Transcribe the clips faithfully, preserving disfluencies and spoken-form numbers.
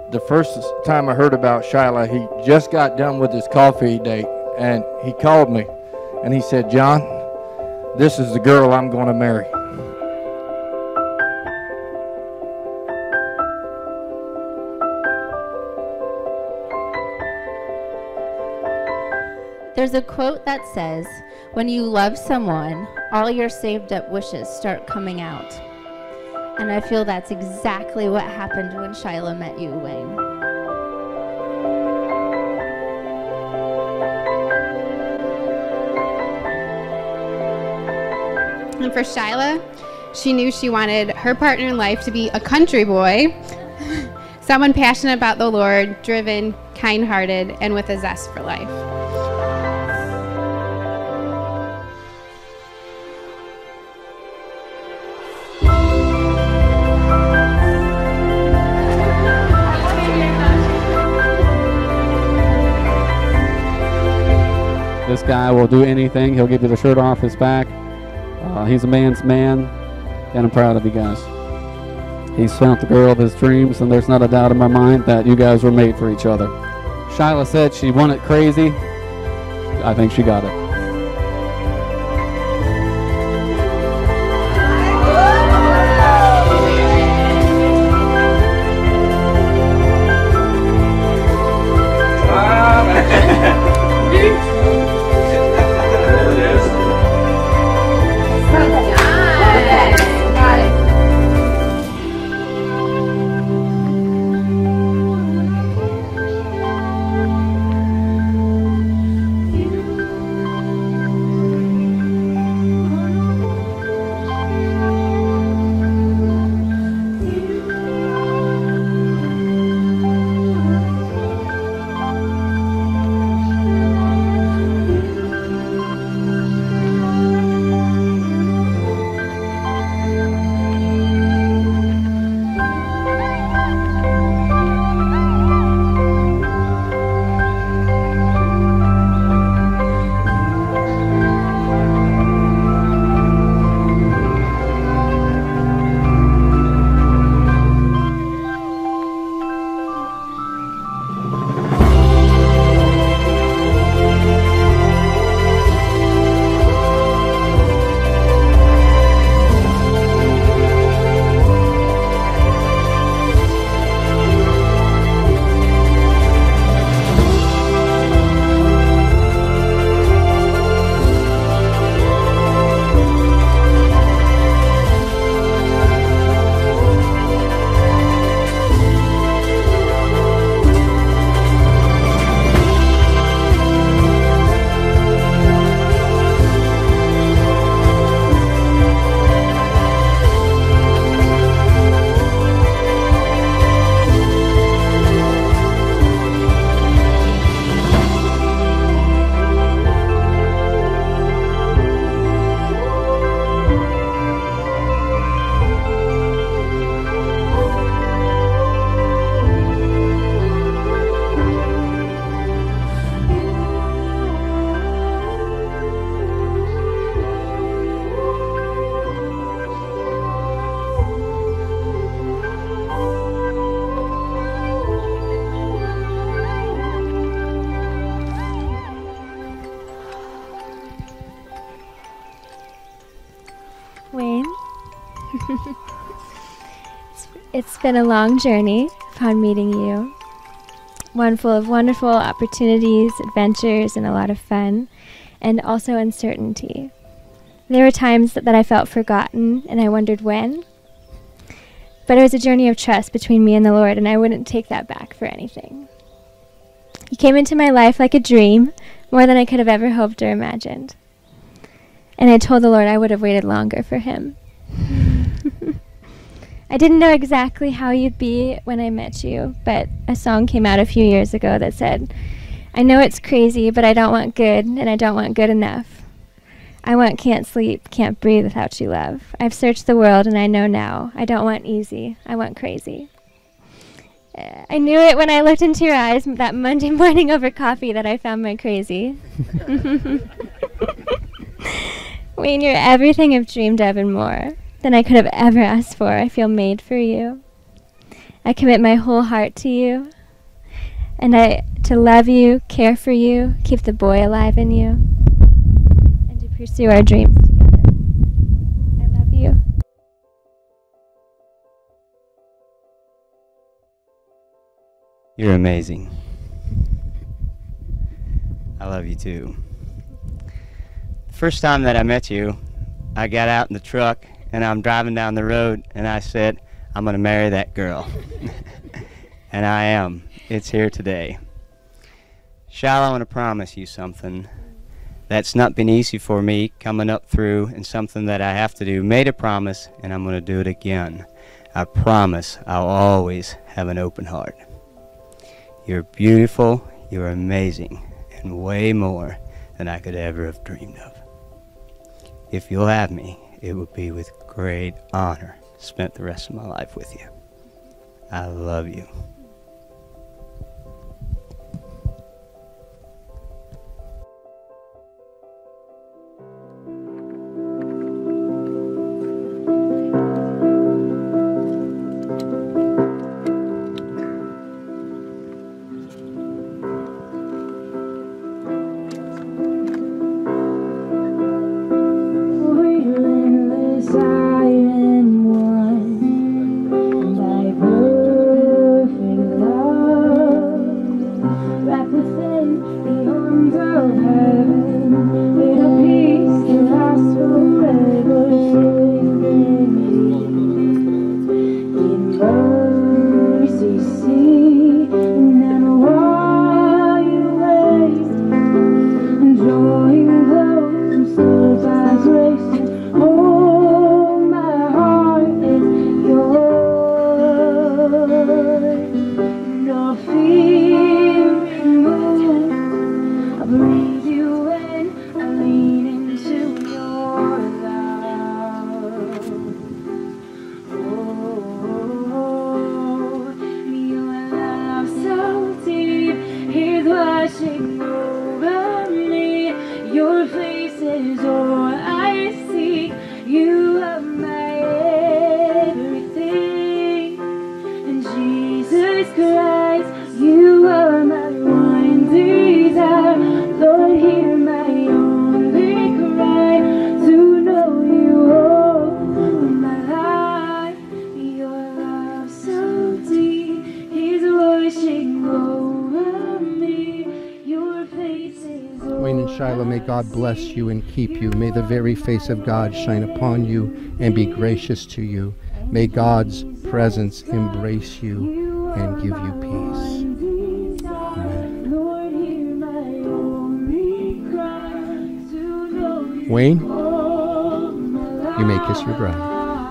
the first time I heard about Shyla, he just got done with his coffee date, and he called me, and he said, John, this is the girl I'm going to marry. There's a quote that says, when you love someone, all your saved up wishes start coming out. And I feel that's exactly what happened when Shyla met you, Wayne. And for Shyla, she knew she wanted her partner in life to be a country boy, someone passionate about the Lord, driven, kind-hearted, and with a zest for life. This guy will do anything. He'll give you the shirt off his back. Uh, he's a man's man, and I'm proud of you guys. He's found the girl of his dreams, and there's not a doubt in my mind that you guys were made for each other. Shyla said she wanted crazy. I think she got it. Wayne. it's, it's been a long journey upon meeting you. One full of wonderful opportunities, adventures, and a lot of fun, and also uncertainty. There were times that, that I felt forgotten, and I wondered when. But it was a journey of trust between me and the Lord, and I wouldn't take that back for anything. He came into my life like a dream, more than I could have ever hoped or imagined. And I told the Lord I would have waited longer for him. I didn't know exactly how you'd be when I met you, but a song came out a few years ago that said, I know it's crazy, but I don't want good, and I don't want good enough. I want can't sleep, can't breathe without you, love. I've searched the world, and I know now. I don't want easy, I want crazy. Uh, I knew it when I looked into your eyes that Monday morning over coffee that I found my crazy. Wayne, you're everything I've dreamed of and more than I could have ever asked for. I feel made for you. I commit my whole heart to you, and I to love you, care for you, keep the boy alive in you, and to pursue our dreams together. I love you. You're amazing. I love you too. The first time that I met you, I got out in the truck and I'm driving down the road and I said, I'm gonna marry that girl. And I am. It's here today. Shiloh, I want to promise you something that's not been easy for me coming up through, and something that I have to do. Made a promise and I'm gonna do it again. I promise I'll always have an open heart. You're beautiful, you're amazing, and way more than I could ever have dreamed of. If you'll have me, it will be with great honor. Spent the rest of my life with you. I love you. God bless you and keep you. May the very face of God shine upon you and be gracious to you. May God's presence embrace you and give you peace. Amen. Wayne, you may kiss your bride.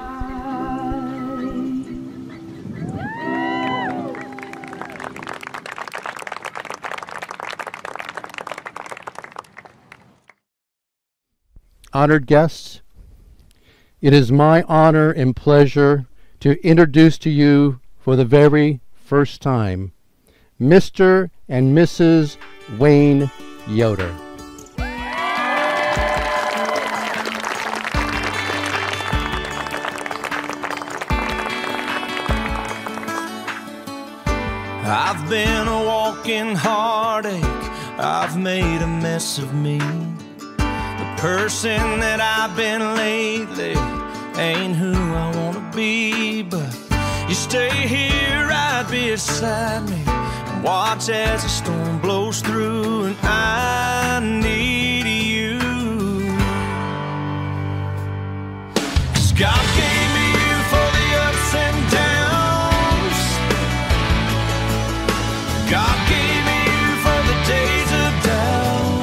Honored guests, it is my honor and pleasure to introduce to you for the very first time Mister and Missus Wayne Yoder. I've been a walking heartache, I've made a mess of me. The person that I've been lately ain't who I wanna be, but you stay here right beside me and watch as the storm blows through, and I need you. 'Cause God gave me you for the ups and downs. God gave me you for the days of doubt,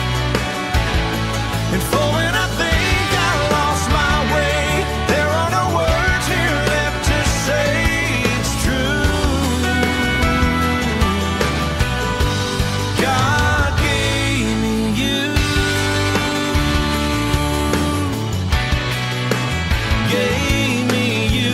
and for when I think I lost my way, there are no words here left to say it's true. God gave me you, gave me you.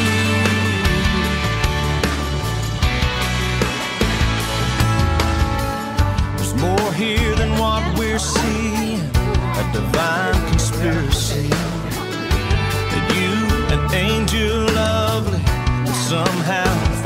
There's more here than what we're seeing, a divine conspiracy, that you, an angel lovely, and somehow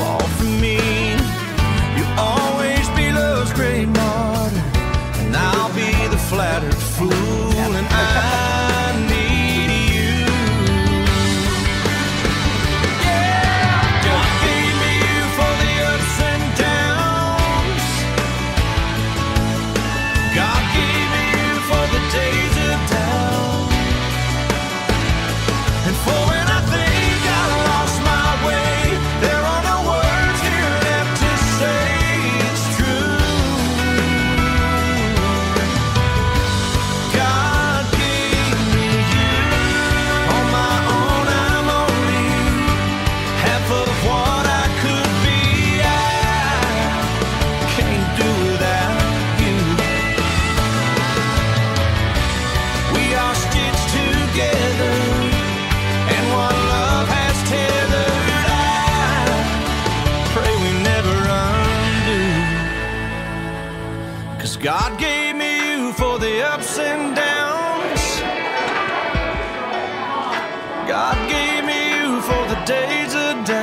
God gave me you for the ups and downs. God gave me you for the days of doubt.